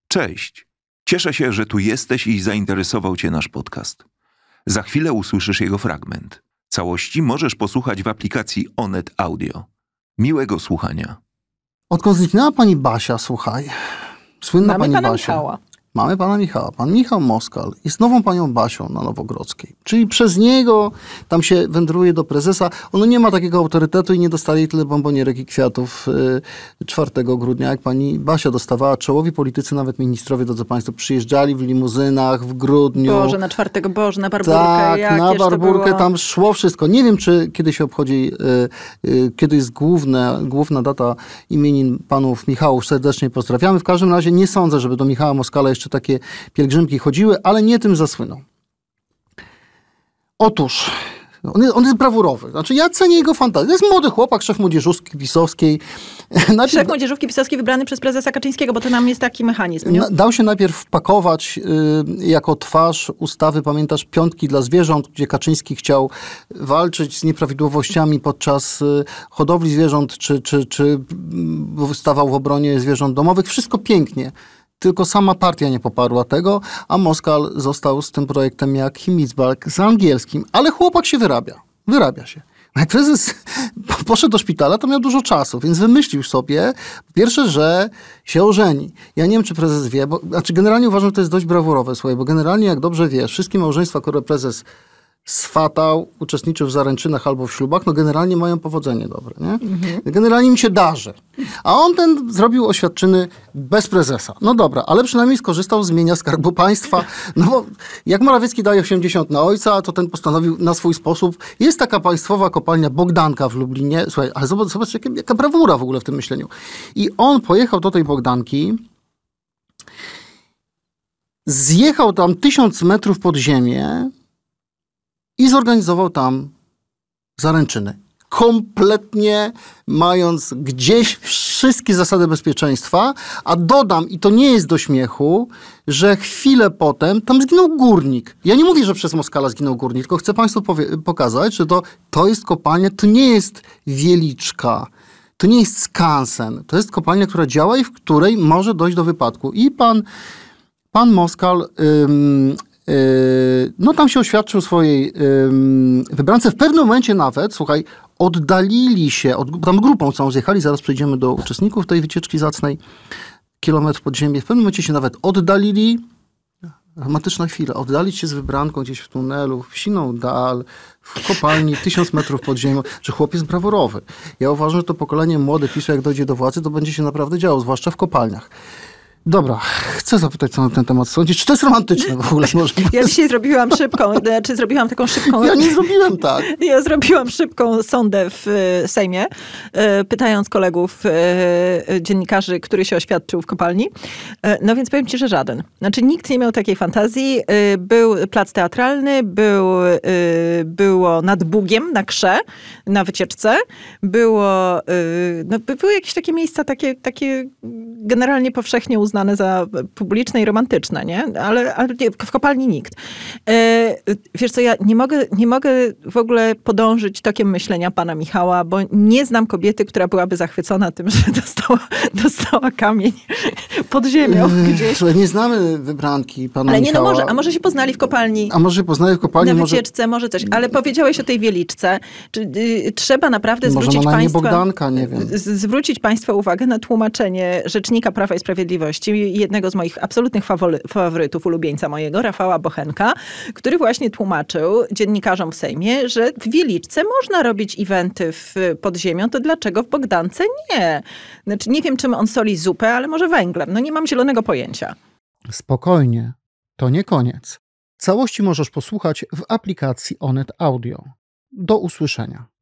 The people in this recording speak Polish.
Cześć! Cieszę się, że tu jesteś i zainteresował Cię nasz podcast. Za chwilę usłyszysz jego fragment. Całości możesz posłuchać w aplikacji Onet Audio. Miłego słuchania. Odkąd zniknęła pani Basia, słuchaj. Słynna Mamy pani pana Basia. Michała. Mamy pana Michała. Pan Michał Moskal jest nową panią Basią na Nowogrodzkiej. Czyli przez niego tam się wędruje do prezesa. Ono nie ma takiego autorytetu i nie dostaje tyle bombonierek i kwiatów 4 grudnia, jak pani Basia dostawała. Czołowi politycy, nawet ministrowie, drodzy państwo, przyjeżdżali w limuzynach w grudniu. Boże, na 4, Boże, na Barbórkę. Tak, na Jakież Barbórkę to tam szło wszystko. Nie wiem, czy kiedy się obchodzi, kiedy jest główna data imienin panów Michałów. Serdecznie pozdrawiamy. W każdym razie nie sądzę, żeby do Michała Moskala jeszcze takie pielgrzymki chodziły, ale nie tym zasłynął. Otóż, on jest brawurowy. Znaczy, ja cenię jego fantazję. To jest młody chłopak, szef młodzieżówki pisowskiej. Szef młodzieżówki pisowskiej wybrany przez prezesa Kaczyńskiego, bo to nam jest taki mechanizm. Nie? Dał się najpierw wpakować jako twarz ustawy, pamiętasz, piątki dla zwierząt, gdzie Kaczyński chciał walczyć z nieprawidłowościami podczas hodowli zwierząt, czy stawał w obronie zwierząt domowych. Wszystko pięknie. Tylko sama partia nie poparła tego, a Moskal został z tym projektem jak Himmelsberg z angielskim. Ale chłopak się wyrabia się. Jak prezes poszedł do szpitala, to miał dużo czasu, więc wymyślił sobie, po pierwsze, że się ożeni. Ja nie wiem, czy prezes wie, generalnie uważam, że to jest dość brawurowe, słuchaj, bo generalnie, jak dobrze wiesz, wszystkie małżeństwa, które prezes swatał, uczestniczył w zaręczynach albo w ślubach, no generalnie mają powodzenie dobre, nie? Mhm. Generalnie mi się darzy. A on zrobił oświadczyny bez prezesa. No dobra, ale przynajmniej skorzystał z mienia Skarbu Państwa. No bo jak Morawiecki daje 80 na ojca, to ten postanowił na swój sposób. Jest taka państwowa kopalnia Bogdanka w Lublinie. Słuchaj, ale zobacz jaka brawura w ogóle w tym myśleniu. I on pojechał do tej Bogdanki, zjechał tam 1000 metrów pod ziemię, i zorganizował tam zaręczyny. Kompletnie mając gdzieś wszystkie zasady bezpieczeństwa, a dodam, i to nie jest do śmiechu, że chwilę potem tam zginął górnik. Ja nie mówię, że przez Moskala zginął górnik, tylko chcę państwu pokazać, że to jest kopalnia, to nie jest Wieliczka, to nie jest skansen. To jest kopalnia, która działa i w której może dojść do wypadku. I pan Moskal tam się oświadczył swojej wybrance. W pewnym momencie nawet, słuchaj, oddalili się, tam grupą całą zjechali, zaraz przejdziemy do uczestników tej wycieczki zacnej, kilometr pod ziemię. W pewnym momencie się nawet oddalili, dramatyczna chwila, oddalić się z wybranką gdzieś w tunelu, w siną dal, w kopalni, 1000 metrów pod ziemią, że chłop jest brawurowy. Ja uważam, że to pokolenie młode PiS-u, jak dojdzie do władzy, to będzie się naprawdę działo, zwłaszcza w kopalniach. Dobra, chcę zapytać, co na ten temat sądzisz. Czy to jest romantyczne w ogóle? Ja dzisiaj zrobiłam taką szybką... Ja nie zrobiłem tak. Ja zrobiłam szybką sondę w Sejmie, pytając kolegów dziennikarzy, który się oświadczył w kopalni. No więc powiem ci, że żaden. Znaczy nikt nie miał takiej fantazji. Był plac teatralny, było nad Bugiem, na Krze, na wycieczce. Były jakieś takie miejsca, takie generalnie powszechnie uznane za publiczne i romantyczne, nie? Ale w kopalni nikt. Wiesz co, ja nie mogę w ogóle podążyć tokiem myślenia pana Michała, bo nie znam kobiety, która byłaby zachwycona tym, że dostała kamień pod ziemią gdzieś. Nie znamy wybranki pana ale Michała. Nie, a może się poznali w kopalni. Na wycieczce, może coś. Ale powiedziałeś o tej Wieliczce. Trzeba naprawdę zwrócić państwa uwagę na tłumaczenie rzecznika Prawa i Sprawiedliwości, jednego z moich absolutnych faworytów, ulubieńca mojego, Rafała Bochenka, który właśnie tłumaczył dziennikarzom w Sejmie, że w Wieliczce można robić eventy pod ziemią, to dlaczego w Bogdance nie? Znaczy, nie wiem, czym on soli zupę, ale może węglem. No nie mam zielonego pojęcia. Spokojnie, to nie koniec. Całości możesz posłuchać w aplikacji Onet Audio. Do usłyszenia.